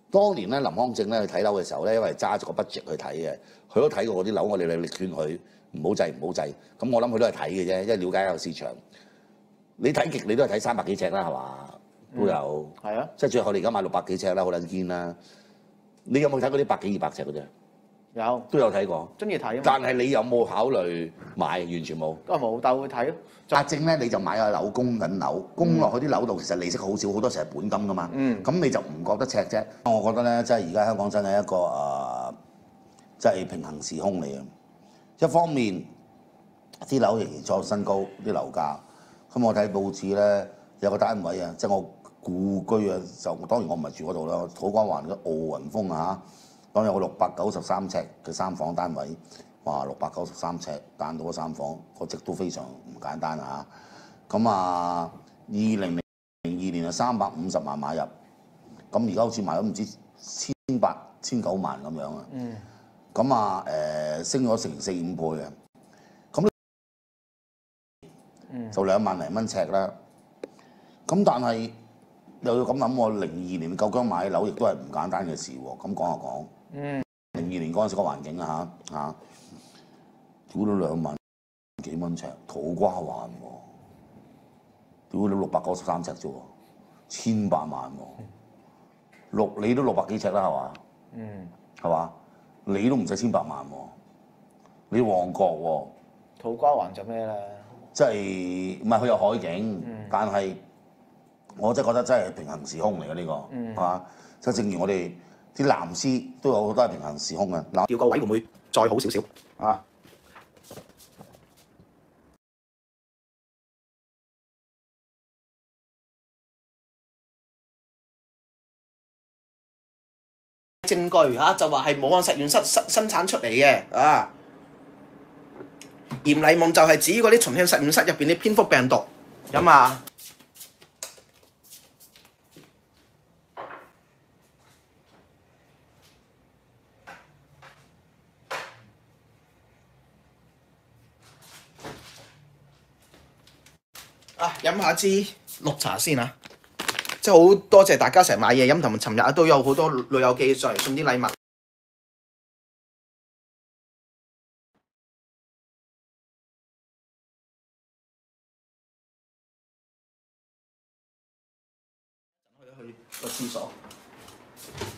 當年咧林康正咧去睇樓嘅時候咧，因為揸住個 budget 去睇嘅，佢都睇過嗰啲樓，我哋力勸佢唔好制唔好制。咁我諗佢都係睇嘅啫，因為了解下個市場。你睇極你都係睇300幾尺啦，係嘛？都有。 係啊。 即係最後你而家買600幾尺啦，好撚堅啦。你有冇睇嗰啲100幾200尺嗰啲？ 有。 都有睇過。 中意睇啊嘛。 但係你有冇考慮買？完全冇。 都係冇，但係會睇咯。 阿正咧你就買個樓供緊樓，供落去啲樓度，其實利息好少，好多時係本金噶嘛。咁你就唔覺得赤啫？我覺得咧，即係而家香港真係一個即係平衡時空嚟嘅。一方面啲樓仍然創新高，啲樓價。咁我睇報紙咧有個單位啊，即係我故居啊，就當然我唔係住嗰度啦，土瓜灣嘅奧雲峰啊，當有個693尺嘅3房單位。哇！693尺單到嗰3房，個值都非常唔簡單啊！咁啊，2002年啊350萬買入，咁而家好似賣咗唔知1800、1900萬咁樣啊！咁啊升咗成4、5倍啊！咁就2萬零蚊尺啦。咁但係又要咁諗喎，02年夠薑買樓亦都係唔簡單嘅事喎。咁講下講，02年嗰陣時個環境啊嚇。屌到2萬幾蚊尺，土瓜灣喎，屌到693尺啫喎，1800萬喎，你都600幾尺啦係嘛？係嘛？你都唔使1800萬喎，你旺角喎。 土瓜灣就咩咧？ 即係唔係佢有海景，但係我真係覺得真係平衡時空嚟嘅呢個，係嘛？即係正如我哋啲藍絲都有好多係平衡時空嘅。嗱，調個位會唔會再好少少啊？ 證據嚇就話係武漢實驗室生產出嚟嘅啊！鹽泥夢就係指嗰啲重慶實驗室入邊啲蝙蝠病毒咁啊！飲下支綠茶先啊！即係好多謝大家成日買嘢飲，同埋尋日都有好多老友記上嚟送啲禮物。去個廁所。